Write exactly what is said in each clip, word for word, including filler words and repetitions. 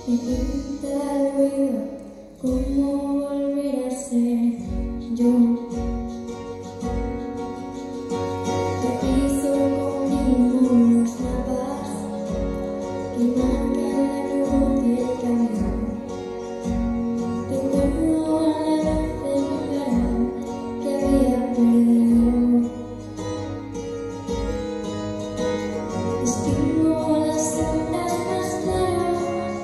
Me cuenta luego cómo volver a ser yo. Te piso conmigo las mapas que marcan la cruz y el camino. Recuerdo a la luz de mi farol que había perdido. Distingo las sombras más claras.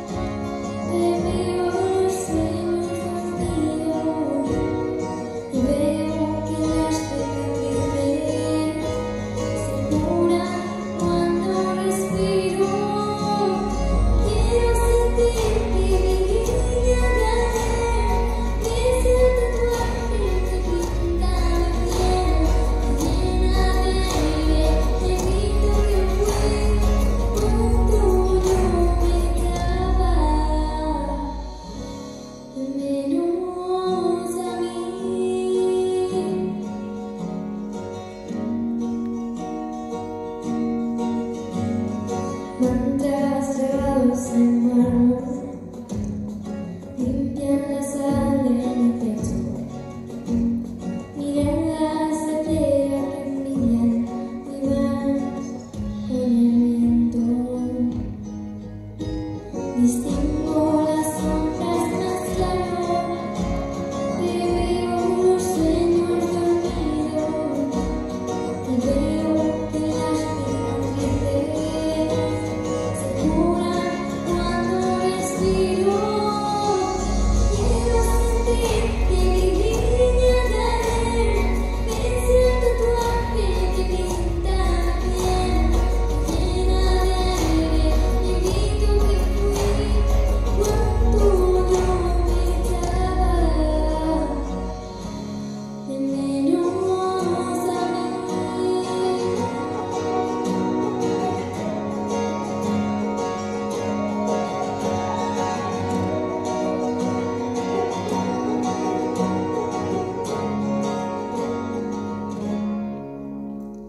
Mantras grabados en mármol limpian la sal de mi pecho. Miradas de piedra que brillan y van con el viento. Distingo las sombras más claras, veo los sueños dormidos y veo que las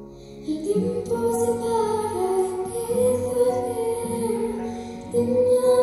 el tiempo se para y empiezo a ver.